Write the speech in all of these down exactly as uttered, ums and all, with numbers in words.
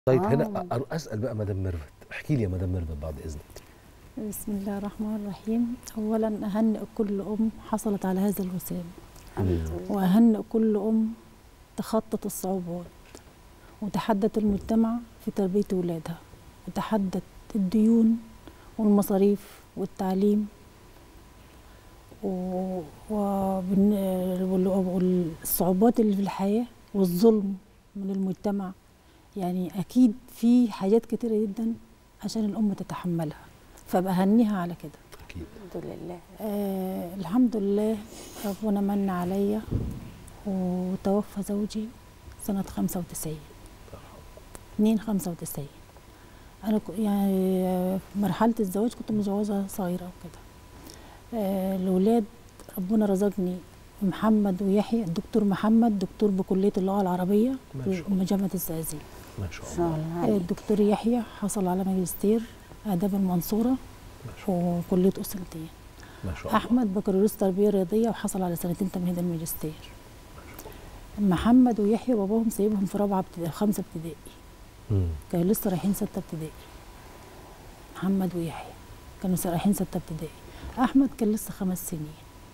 طيب آه. هنا اسال بقى مدام ميرفت، احكي لي يا مدام ميرفت بعد اذنك. بسم الله الرحمن الرحيم. اولا اهنئ كل ام حصلت على هذا الوسام، واهنئ كل ام تخطت الصعوبات وتحدت المجتمع في تربيه اولادها، وتحدت الديون والمصاريف والتعليم والصعوبات اللي في الحياه والظلم من المجتمع. يعني اكيد في حاجات كتيره جدا عشان الام تتحملها، فبهنيها على كده. اكيد. الحمد لله. آه الحمد لله، ربنا من عليا وتوفى زوجي سنة خمسة وتسعين اتنين خمسة وتسعين. أنا يعني مرحلة الزواج كنت متجوزة صغيرة وكده. آه الأولاد ربنا رزقني محمد ويحيى. الدكتور محمد دكتور بكلية اللغة العربية في جامعة الزقازيق. ما شاء الله. آه الدكتور يحيى حصل على ماجستير آداب المنصورة وكلية أسرة الدين. ما شاء الله. أحمد بكالوريوس تربية رياضية وحصل على سنتين تمهيد الماجستير. محمد ويحيى باباهم سايبهم في رابعة ابتدائي خمسة ابتدائي. كانوا لسه رايحين ستة ابتدائي. محمد ويحيى كانوا رايحين ستة ابتدائي. أحمد كان لسه خمس سنين.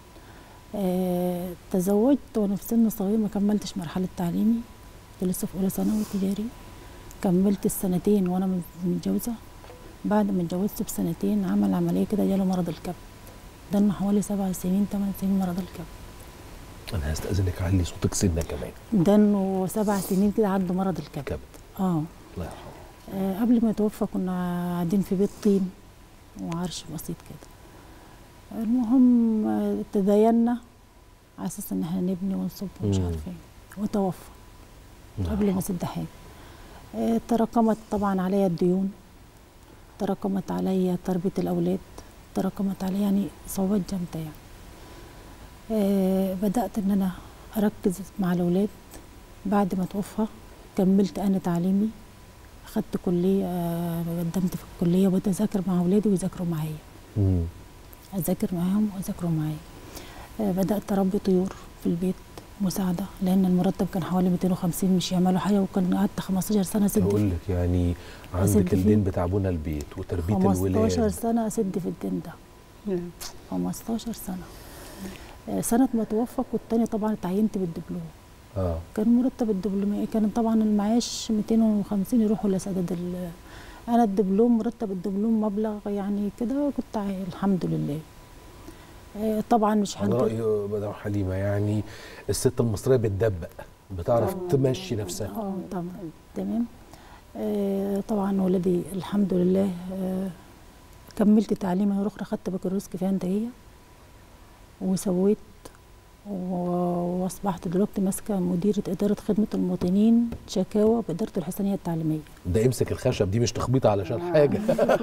آه تزوجت وأنا في سن صغير، ما كملتش مرحلة تعليمي، كنت لسه في أولى ثانوي تجاري. كملت السنتين وأنا متجوزة. بعد ما اتجوزت بسنتين عمل عملية كده، جاله مرض الكبد. دنا حوالي سبع سنين ثمان سنين مرض الكبد. أنا هستأذنك علي صوتك سنة كمان. دنه سبع سنين كده عنده مرض الكبد. كبد. اه الله يرحمه. آه قبل ما يتوفى كنا قاعدين في بيت طين وعرش بسيط كده. المهم آه تداينا على اساس ان احنا نبني ونصب ومش عارفه ايه، وتوفى قبل ما اسد حاجه. آه تراكمت طبعا عليا الديون، تراكمت عليا تربيه الاولاد، تراكمت عليا يعني صعوبات جامده يعني. آه بدات ان انا اركز مع الاولاد. بعد ما توفى كملت انا تعليمي، اخدت كليه، آه قدمت في الكليه وبقيت اذاكر مع اولادي ويذاكروا معايا. اذاكر معاهم ويذاكروا معايا. آه بدات اربي طيور في البيت مساعده، لان المرتب كان حوالي مئتين وخمسين مش يعملوا حاجه، وكان قعدت خمستاشر سنه اسد. اقول لك يعني عندك الدين بتاع بنى البيت وتربيه الولاد. خمستاشر سنه اسد في الدين ده. خمستاشر سنه. آه سنه ما توفى كنت تاني طبعا اتعينت بالدبلوم. اه كان مرتب الدبلوم كان طبعا المعاش مئتين وخمسين يروحوا لسداد. انا الدبلوم مرتب الدبلوم مبلغ يعني كده، كنت الحمد لله. آه طبعا مش على رأي مدام حليمه يعني الست المصريه بتدبق، بتعرف طبعا تمشي نفسها. اه طبعا تمام. آه طبعا ولادي الحمد لله. آه كملت تعليمي اخرى، خدت بكالوريوس كفايه انتاجيه وسويت، واصبحت دلوقتي ماسكه مديره اداره خدمه المواطنين شكاوى باداره الحسنيه التعليميه. ده امسك الخشب دي مش تخبيطه علشان آه. حاجه.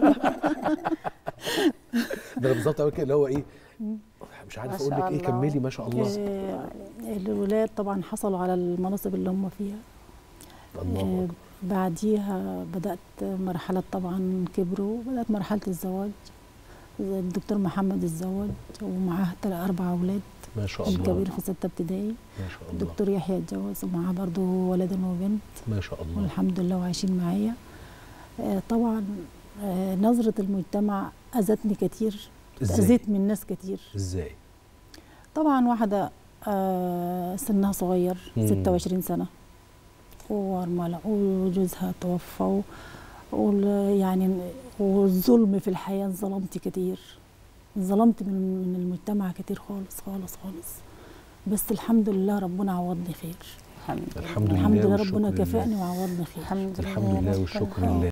ده بالظبط قوي كده اللي هو ايه، مش عارف اقول لك ايه، كملي ما شاء الله. آه الولاد طبعا حصلوا على المناصب اللي هم فيها. الله آه بعديها بدات مرحله طبعا كبروا، بدات مرحله الزواج. الدكتور محمد اتزوج ومعاه اربع اولاد. ما شاء الله. الكبير في ستة ابتدائي. ما شاء الله. الدكتور يحيى اتجوز ومعاه برضه ولد وبنت. ما شاء الله. والحمد لله وعايشين معايا. آه طبعا آه نظرة المجتمع أذتني كتير. أذيت من ناس كتير. ازاي؟ طبعا واحدة آه سنها صغير ستة وعشرين سنة وأرملة وجوزها توفى، ويعني والظلم في الحياة، ظلمت كتير، ظلمت من من المجتمع كتير خالص خالص خالص. بس الحمد لله ربنا عوضني خير. الحمد لله. الحمد لله ربنا كافئني وعوضني خير. الحمد لله والشكر لله.